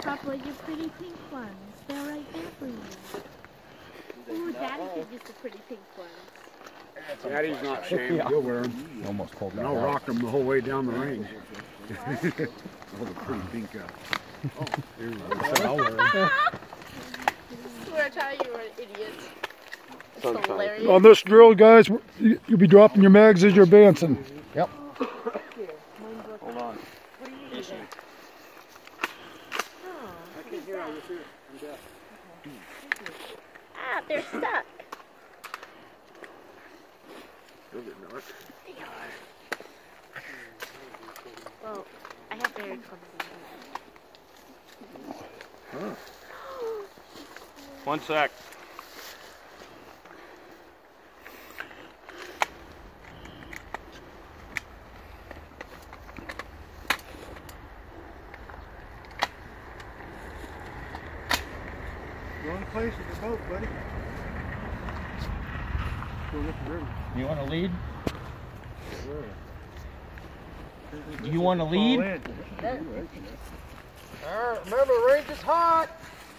couple of your pretty pink ones. They're right there for you. Ooh, Daddy could use the pretty pink ones. Daddy's not ashamed. He'll wear them. Almost pulled that And I'll rock them the whole way down the range. Oh, the pretty pink Oh, here's one. I'll wear them. I swear to tell you were an idiot. It's hilarious. On this drill, guys, you'll be dropping your mags as you're advancing. Yep. Hold on. What are you using? Oh, I can't hear. I was here. I'm deaf. ah, they're stuck. You'll get north. Well, I have very clumsy hands. Huh. 1 sec. Wrong place with the boat, buddy. Going up the river. You want to lead? Do you want to lead? Alright, remember, the range is hot.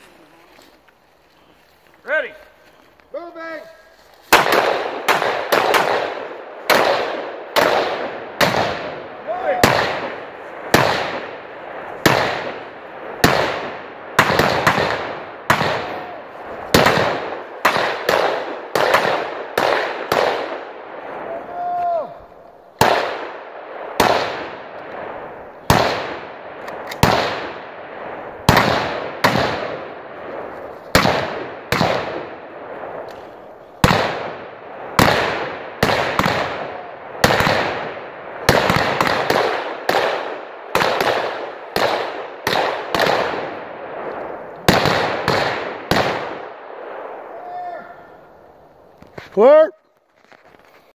Ready. Moving. Clear.